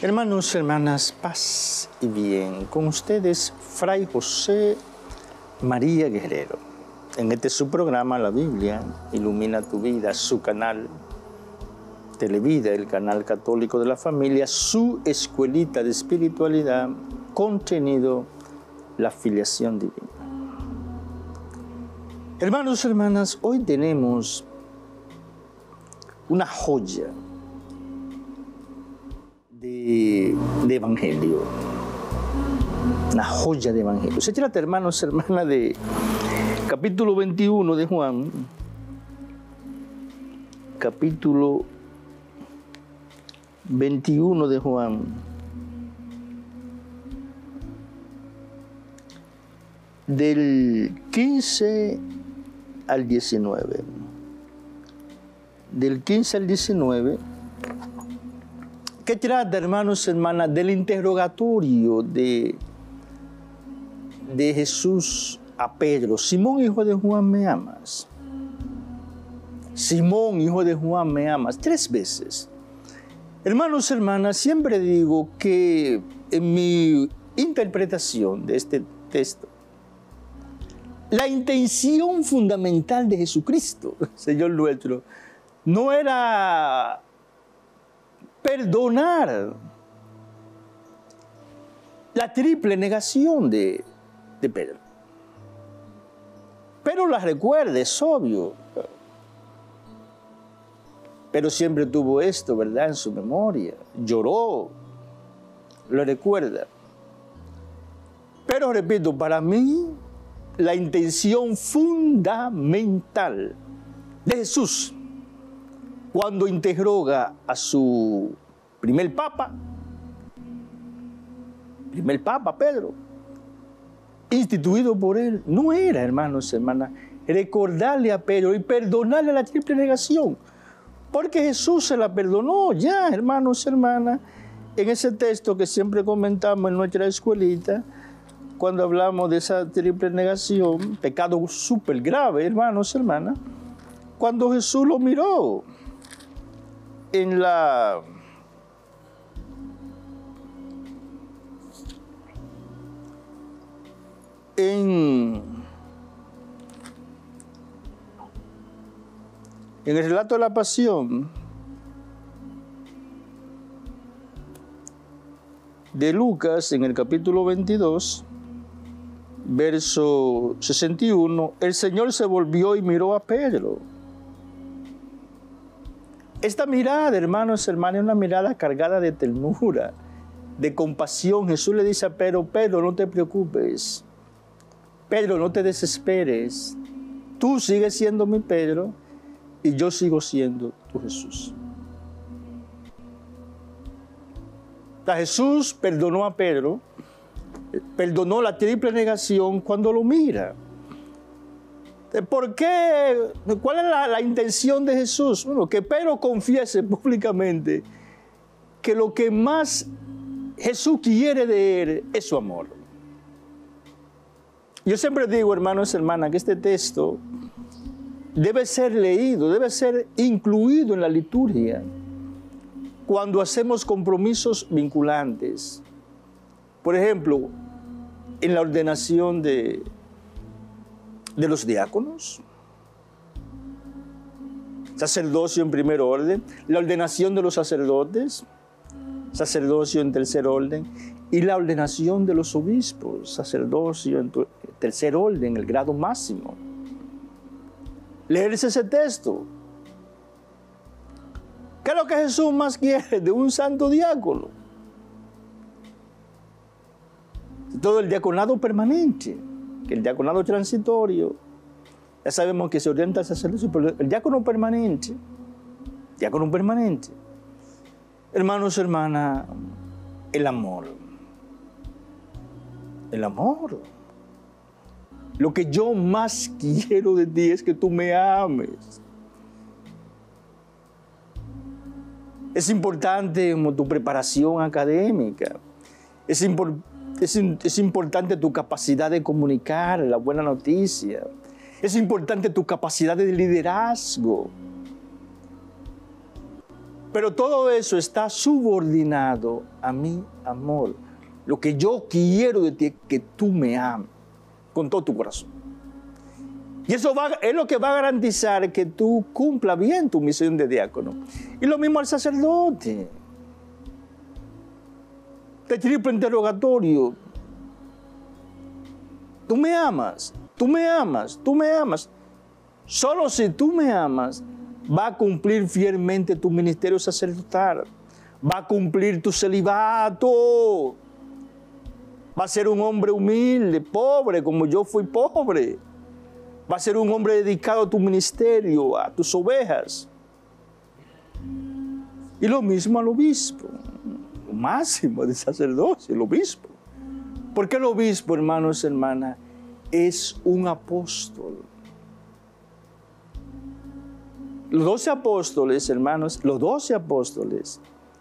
Hermanos, hermanas, paz y bien. Con ustedes, Fray José María Guerrero. En este su programa, La Biblia Ilumina tu Vida, su canal Televida, el canal católico de la familia, su escuelita de espiritualidad, contenido, la filiación divina. Hermanos, hermanas, hoy tenemos una joya de evangelio, una joya de evangelio. Se trata, hermanos, hermanas, de capítulo 21 de Juan, capítulo 21 de Juan, del 15 al 19. Del 15 al 19, que trata, hermanos, hermanas, del interrogatorio de Jesús a Pedro. Simón, hijo de Juan, ¿me amas? Simón, hijo de Juan, ¿me amas? 3 veces. Hermanos, hermanas, siempre digo que en mi interpretación de este texto, la intención fundamental de Jesucristo, Señor nuestro, no era perdonar la triple negación de Pedro. Pero la recuerda, es obvio. Pero siempre tuvo esto, ¿verdad?, en su memoria. Lloró, lo recuerda. Pero repito, para mí, la intención fundamental de Jesús, cuando interroga a su primer papa Pedro, instituido por él, no era, hermanos y hermanas, recordarle a Pedro y perdonarle la triple negación, porque Jesús se la perdonó ya, hermanos y hermanas, en ese texto que siempre comentamos en nuestra escuelita, cuando hablamos de esa triple negación, pecado súper grave, hermanos y hermanas, cuando Jesús lo miró en el relato de la pasión de Lucas, en el capítulo 22, verso 61, el Señor se volvió y miró a Pedro. Esta mirada, hermanos, hermanas, es una mirada cargada de ternura, de compasión. Jesús le dice a Pedro: Pedro, no te preocupes. Pedro, no te desesperes. Tú sigues siendo mi Pedro y yo sigo siendo tu Jesús. Jesús perdonó a Pedro, perdonó la triple negación cuando lo mira. ¿Por qué? ¿Cuál es la intención de Jesús? Bueno, que Pedro confiese públicamente que lo que más Jesús quiere de él es su amor. Yo siempre digo, hermanos y hermanas, que este texto debe ser leído, debe ser incluido en la liturgia cuando hacemos compromisos vinculantes. Por ejemplo, en la ordenación de los diáconos, sacerdocio en primer orden, la ordenación de los sacerdotes, sacerdocio en tercer orden, y la ordenación de los obispos, sacerdocio en tercer orden, el grado máximo. Leerse ese texto. ¿Qué es lo que Jesús más quiere de un santo diácono? Todo el diaconado permanente, que el diaconado transitorio, ya sabemos que se orienta al sacerdocio, pero el diácono permanente, hermanos, hermanas, el amor. Lo que yo más quiero de ti es que tú me ames. Es importante como tu preparación académica. Es importante tu capacidad de comunicar la buena noticia. Es importante tu capacidad de liderazgo. Pero todo eso está subordinado a mi amor. Lo que yo quiero de ti es que tú me ames con todo tu corazón. Y eso es lo que va a garantizar que tú cumplas bien tu misión de diácono. Y lo mismo al sacerdote. Este triple interrogatorio. Tú me amas, tú me amas, tú me amas. Solo si tú me amas, va a cumplir fielmente tu ministerio sacerdotal. Va a cumplir tu celibato. Va a ser un hombre humilde, pobre, como yo fui pobre. Va a ser un hombre dedicado a tu ministerio, a tus ovejas. Y lo mismo al obispo. Lo máximo del sacerdocio, el obispo. Porque el obispo, hermanos y hermanas, es un apóstol. Los 12 apóstoles, hermanos, los 12 apóstoles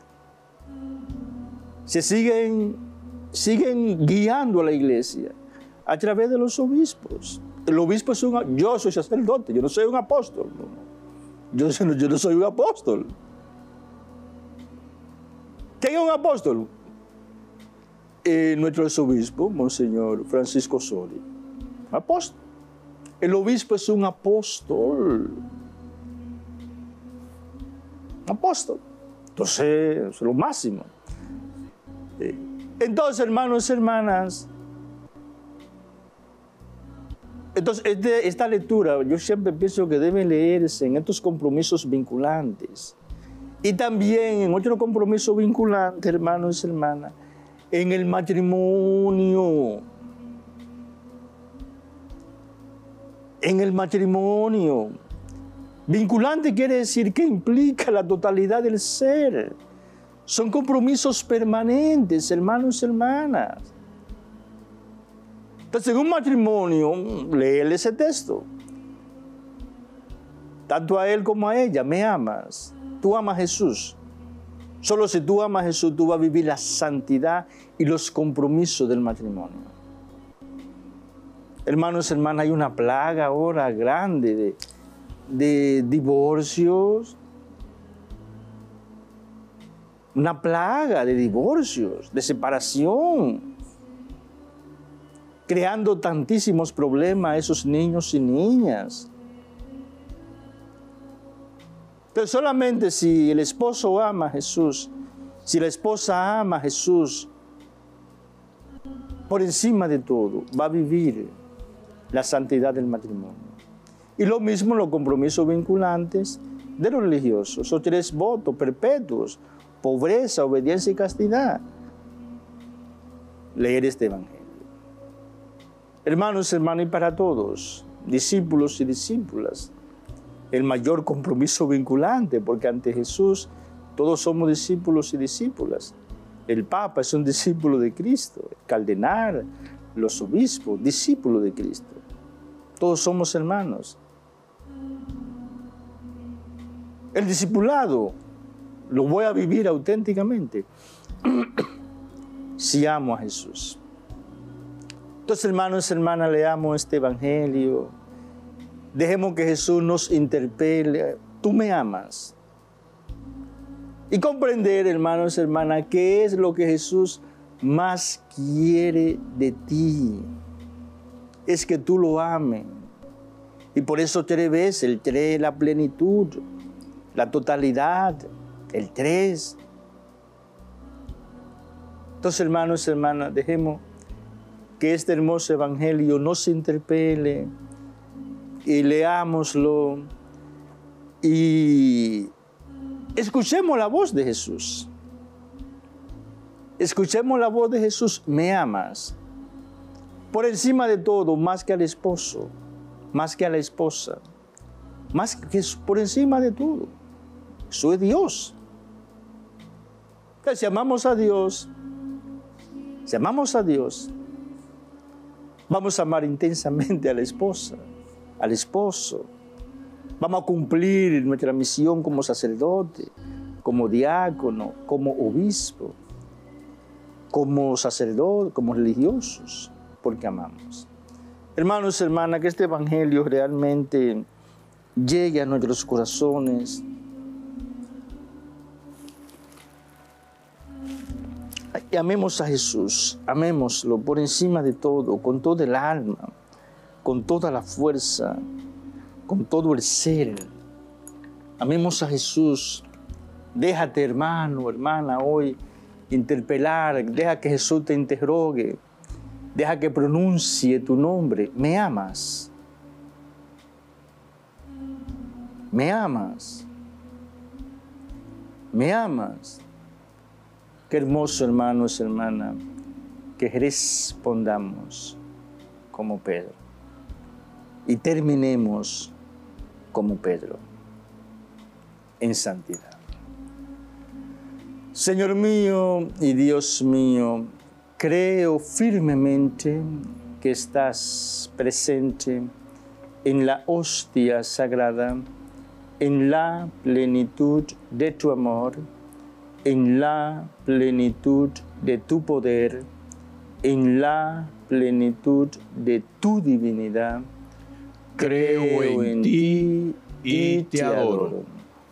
se siguen guiando a la iglesia a través de los obispos. El obispo es yo soy sacerdote, yo no soy un apóstol. Yo no soy un apóstol. ¿Quién es un apóstol? Nuestro arzobispo, Monseñor Francisco Sori. Apóstol. El obispo es un apóstol. Apóstol. Entonces, es lo máximo. Entonces, hermanos y hermanas, esta lectura yo siempre pienso que debe leerse en estos compromisos vinculantes. Y también en otro compromiso vinculante, hermanos y hermanas, en el matrimonio. En el matrimonio. Vinculante quiere decir que implica la totalidad del ser. Son compromisos permanentes, hermanos y hermanas. Entonces, en un matrimonio, léele ese texto. Tanto a él como a ella, me amas. Tú amas a Jesús. Solo si tú amas a Jesús, tú vas a vivir la santidad y los compromisos del matrimonio. Hermanos y hermanas, hay una plaga ahora grande de divorcios. Una plaga de divorcios, de separación. Creando tantísimos problemas a esos niños y niñas. Pero solamente si el esposo ama a Jesús, si la esposa ama a Jesús, por encima de todo, va a vivir la santidad del matrimonio. Y lo mismo en los compromisos vinculantes de los religiosos. Son 3 votos perpetuos: pobreza, obediencia y castidad. Leer este evangelio. Hermanos, hermanas, y para todos, discípulos y discípulas, el mayor compromiso vinculante, porque ante Jesús todos somos discípulos y discípulas. El Papa es un discípulo de Cristo, el cardenal, los obispos, discípulos de Cristo. Todos somos hermanos. El discipulado lo voy a vivir auténticamente si amo a Jesús. Entonces, hermanos y hermanas, leamos este evangelio. Dejemos que Jesús nos interpele. Tú me amas. Y comprender, hermanos y hermanas, qué es lo que Jesús más quiere de ti. Es que tú lo ames. Y por eso 3 veces, el 3, la plenitud, la totalidad, el 3. Entonces, hermanos y hermanas, dejemos que este hermoso evangelio nos interpele y leámoslo y escuchemos la voz de Jesús. Escuchemos la voz de Jesús: me amas. Por encima de todo, más que al esposo, más que a la esposa, más que por encima de todo. Eso es Dios. Entonces, si amamos a Dios, vamos a amar intensamente a la esposa, al esposo. Vamos a cumplir nuestra misión como sacerdote, como diácono, como obispo, como sacerdote, como religiosos, porque amamos. Hermanos y hermanas, que este evangelio realmente llegue a nuestros corazones Y amemos a Jesús, amémoslo por encima de todo, con toda el alma, con toda la fuerza, con todo el ser. Amemos a Jesús. Déjate, hermano, hermana, hoy interpelar, deja que Jesús te interrogue, deja que pronuncie tu nombre. ¿Me amas? ¿Me amas? ¿Me amas? Qué hermoso, hermanos, hermana, que respondamos como Pedro y terminemos como Pedro en santidad. Señor mío y Dios mío, creo firmemente que estás presente en la hostia sagrada, en la plenitud de tu amor, en la plenitud de tu poder, en la plenitud de tu divinidad. Creo en ti y te adoro.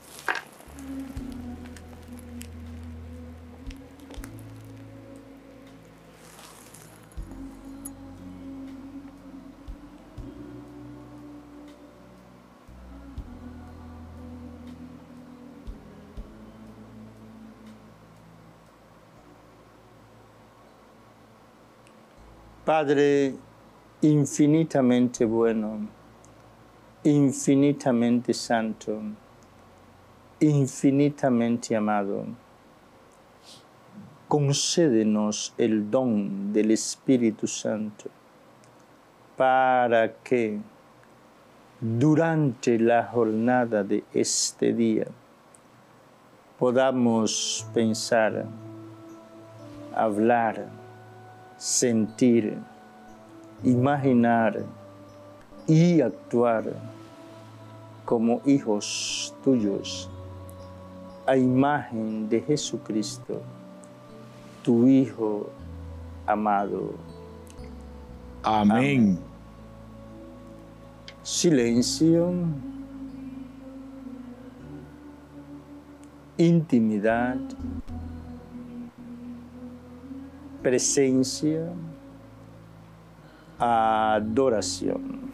Padre infinitamente bueno, infinitamente santo, infinitamente amado, concédenos el don del Espíritu Santo para que durante la jornada de este día podamos pensar, hablar, sentir, imaginar y actuar como hijos tuyos, a imagen de Jesucristo, tu Hijo amado. Amén. Silencio, intimidad, presencia, adoración.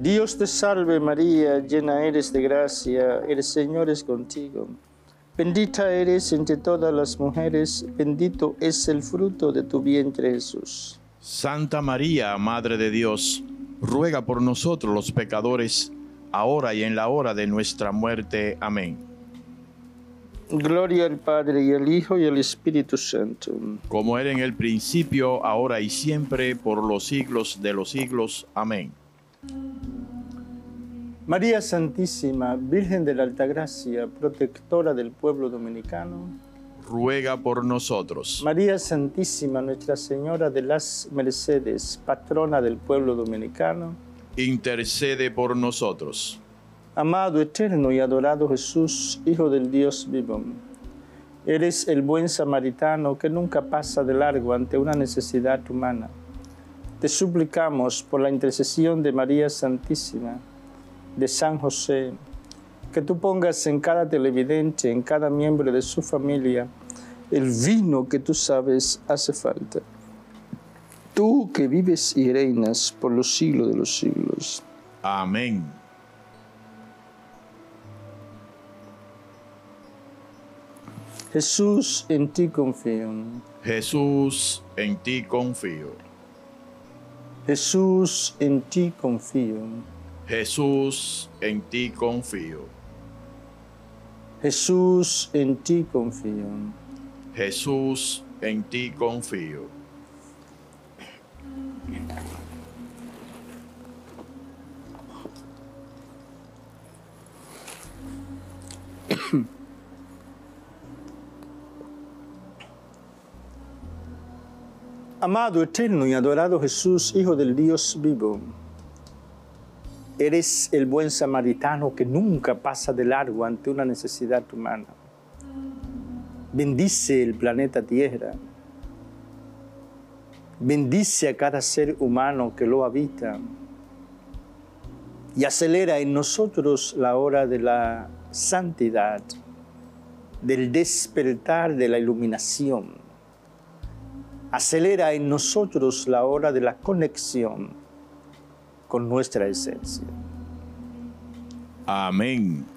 Dios te salve María, llena eres de gracia, el Señor es contigo. Bendita eres entre todas las mujeres, bendito es el fruto de tu vientre Jesús. Santa María, Madre de Dios, ruega por nosotros los pecadores, ahora y en la hora de nuestra muerte. Amén. Gloria al Padre, y al Hijo, y al Espíritu Santo. Como era en el principio, ahora y siempre, por los siglos de los siglos. Amén. María Santísima, Virgen de la Altagracia, protectora del pueblo dominicano. Ruega por nosotros. María Santísima, Nuestra Señora de las Mercedes, patrona del pueblo dominicano. Intercede por nosotros. Amado, eterno y adorado Jesús, Hijo del Dios vivo, eres el buen samaritano que nunca pasa de largo ante una necesidad humana. Te suplicamos por la intercesión de María Santísima, de San José, que tú pongas en cada televidente, en cada miembro de su familia, el vino que tú sabes hace falta. Tú que vives y reinas por los siglos de los siglos. Amén. Jesús, en ti confío. Jesús, en ti confío. Jesús, en ti confío. Jesús, en ti confío. Jesús, en ti confío. Jesús, en ti confío. Amado, eterno y adorado Jesús, Hijo del Dios vivo, eres el buen samaritano que nunca pasa de largo ante una necesidad humana. Bendice el planeta Tierra. Bendice a cada ser humano que lo habita. Y acelera en nosotros la hora de la santidad, del despertar de la iluminación. Acelera en nosotros la hora de la conexión con nuestra esencia. Amén.